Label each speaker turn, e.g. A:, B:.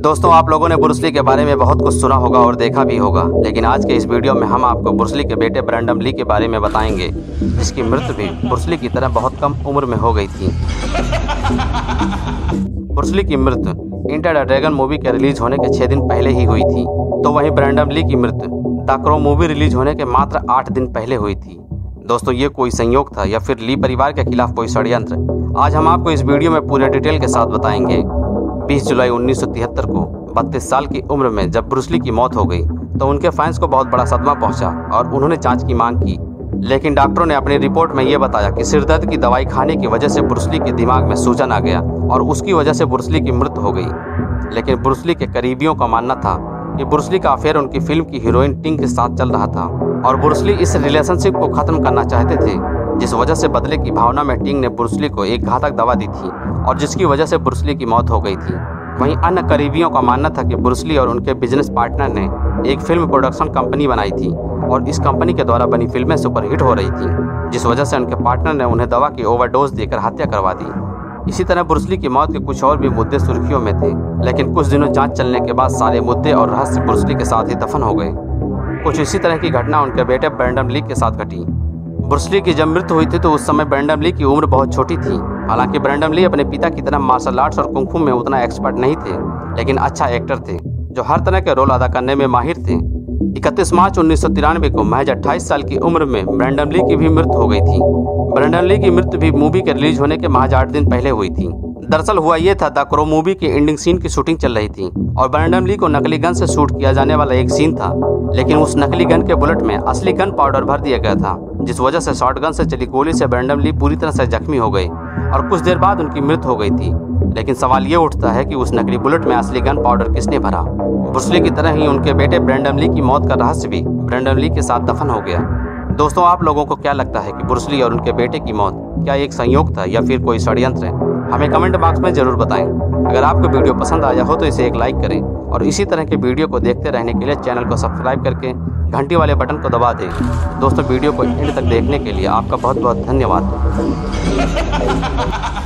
A: दोस्तों, आप लोगों ने ब्रूस ली के बारे में बहुत कुछ सुना होगा और देखा भी होगा, लेकिन आज के इस वीडियो में हम आपको ब्रूस ली के बेटे ब्रैंडन ली के बारे में बताएंगे, जिसकी मृत्यु भी ब्रूस ली की तरह बहुत कम उम्र में हो गई थी। ब्रूस ली की मृत्यु एंटर द ड्रैगन मूवी के रिलीज होने के 6 दिन पहले ही हुई थी, तो वहीं ब्रैंडन ली की मृत्यु द क्रो मूवी रिलीज होने के मात्र 8 दिन पहले हुई थी। दोस्तों, ये कोई संयोग था या फिर ली परिवार के खिलाफ कोई षड्यंत्र? आज हम आपको इस वीडियो में पूरे डिटेल के साथ बताएंगे। 20 जुलाई 1973 को 32 साल की उम्र में जब ब्रूस ली की मौत हो गई तो उनके फैंस को बहुत बड़ा सदमा पहुंचा और उन्होंने जांच की मांग की, लेकिन डॉक्टरों ने अपनी रिपोर्ट में ये बताया कि सिरदर्द की दवाई खाने की वजह से ब्रूस ली के दिमाग में सूजन आ गया और उसकी वजह से ब्रूस ली की मृत्यु हो गई। लेकिन ब्रूस ली के करीबियों का मानना था कि ब्रूस ली का अफेयर उनकी फिल्म की हीरोइन टिंग के साथ चल रहा था और ब्रूस ली इस रिलेशनशिप को खत्म करना चाहते थे, जिस वजह से बदले की भावना में टिंग ने ब्रूस ली को एक घातक दवा दी थी और जिसकी वजह से ब्रूस ली की मौत हो गई थी। वहीं अन्य करीबियों का मानना था कि ब्रूस ली और उनके बिजनेस पार्टनर ने एक फिल्म प्रोडक्शन कंपनी बनाई थी और इस कंपनी के द्वारा बनी फिल्में सुपरहिट हो रही थी, जिस वजह से उनके पार्टनर ने उन्हें दवा की ओवरडोज देकर हत्या करवा दी। इसी तरह ब्रूस ली की मौत के कुछ और भी मुद्दे सुर्खियों में थे, लेकिन कुछ दिनों जांच चलने के बाद सारे मुद्दे और रहस्य ब्रूस ली के साथ ही दफन हो गए। कुछ इसी तरह की घटना उनके बेटे ब्रैंडन ली के साथ घटी। ब्रूस ली की जब मृत्यु हुई थी तो उस समय ब्रैंडन ली की उम्र बहुत छोटी थी। हालांकि ब्रैंडन ली अपने पिता की तरह मार्शल आर्ट्स और कुंग फू में उतना एक्सपर्ट नहीं थे, लेकिन अच्छा एक्टर थे जो हर तरह के रोल अदा करने में माहिर थे। 31 मार्च 1993 को महज 28 साल की उम्र में ब्रैंडन ली की भी मृत्यु हो गई थी। ब्रैंडन ली की मृत्यु भी मूवी के रिलीज होने के महज 8 दिन पहले हुई थी। दरअसल हुआ ये था, द क्रो मूवी की एंडिंग सीन की शूटिंग चल रही थी और ब्रैंडन ली को नकली गन से शूट किया जाने वाला एक सीन था, लेकिन उस नकली गन के बुलेट में असली गन पाउडर भर दिया गया था, जिस वजह से शॉटगन से चली गोली से ब्रैंडन ली पूरी तरह से जख्मी हो गए और कुछ देर बाद उनकी मृत्यु हो गई थी। लेकिन सवाल ये उठता है कि उस नकली बुलेट में असली गन पाउडर किसने भरा? ब्रूस ली की तरह ही उनके बेटे ब्रैंडन ली की मौत का रहस्य भी ब्रैंडन ली के साथ दफन हो गया। दोस्तों, आप लोगों को क्या लगता है कि ब्रूस ली और उनके बेटे की मौत क्या एक संयोग था या फिर कोई षड्यंत्र है? हमें कमेंट बॉक्स में जरूर बताएं। अगर आपको वीडियो पसंद आया हो तो इसे एक लाइक करें और इसी तरह के वीडियो को देखते रहने के लिए चैनल को सब्सक्राइब करके घंटी वाले बटन को दबा दें। दोस्तों, वीडियो को एंड तक देखने के लिए आपका बहुत बहुत धन्यवाद।